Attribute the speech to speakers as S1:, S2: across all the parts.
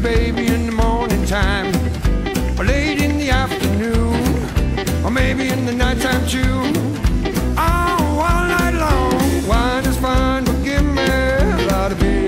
S1: baby, in the morning time, or late in the afternoon, or maybe in the nighttime too. Oh, all night long, wine is fine, but give me a lot of beer.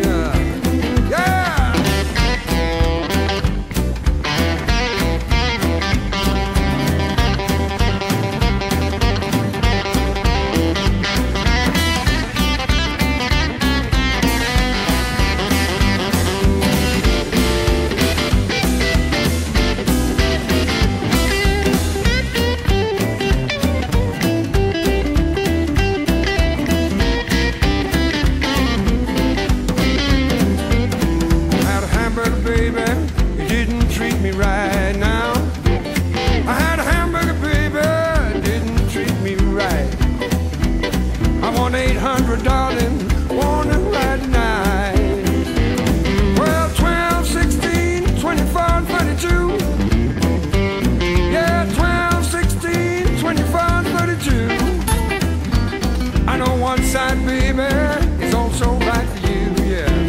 S1: Darling, wanna ride tonight. Well, 12, 16, 24, and 32. Yeah, 12, 16, 24, and 32. I know one side, baby, is also right for you, yeah.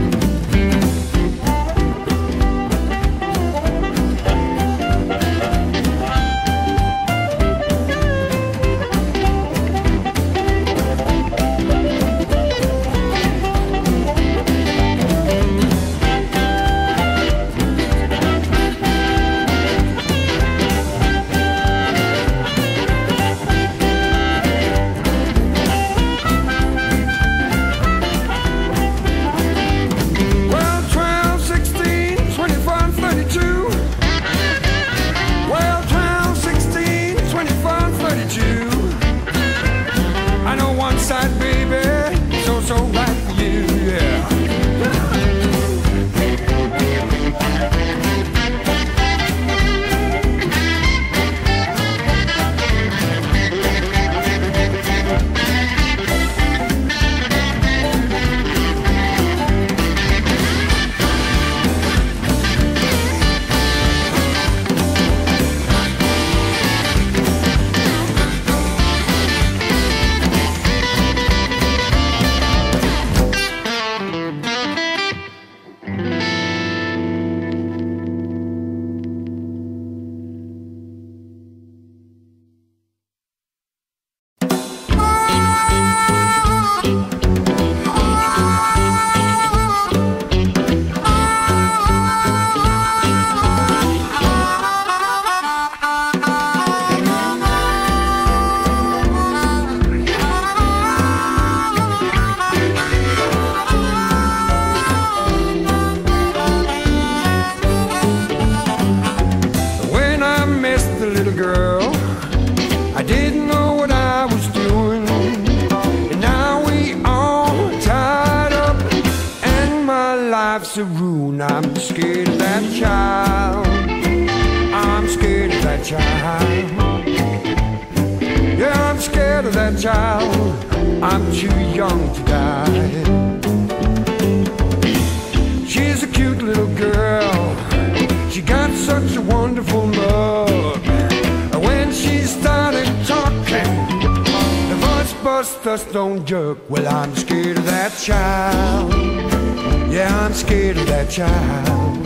S1: Side, baby, so right for you, yeah. A ruin. I'm scared of that child. I'm scared of that child. Yeah, I'm scared of that child. I'm too young to die. She's a cute little girl. She got such a wonderful look. When she started talking, the voice bust us don't jerk. Well, I'm scared of that child. Yeah, I'm scared of that child.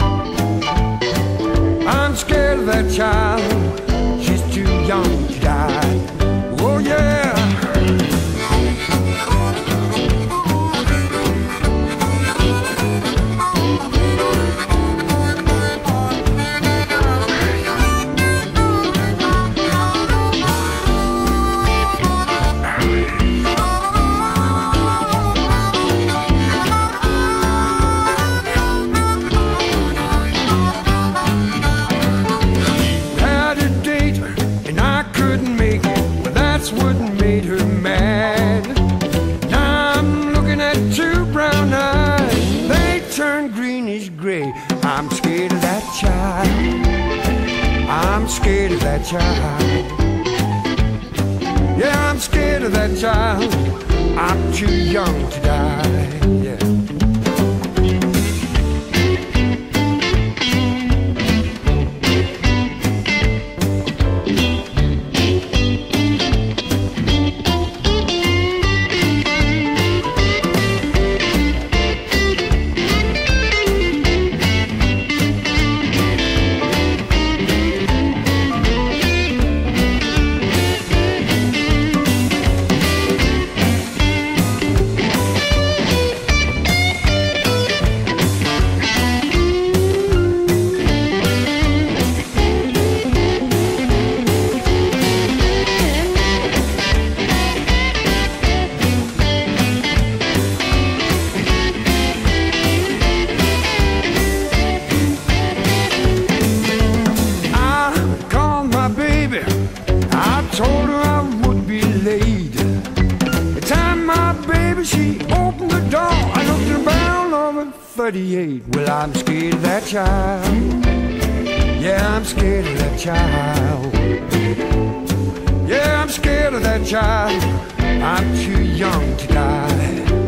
S1: I'm scared of that child. She's too young to die. Oh yeah. I'm scared of that child. I'm scared of that child. Yeah, I'm scared of that child. I'm too young to die. Yeah. 38. Well, I'm scared of that child. Yeah, I'm scared of that child. Yeah, I'm scared of that child. I'm too young to die.